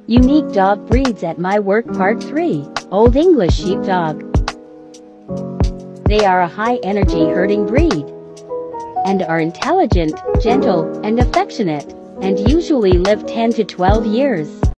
Unique dog breeds at my work. Part 3. Old English Sheepdog. They are a high-energy herding breed and are intelligent, gentle, and affectionate, and usually live 10 to 12 years.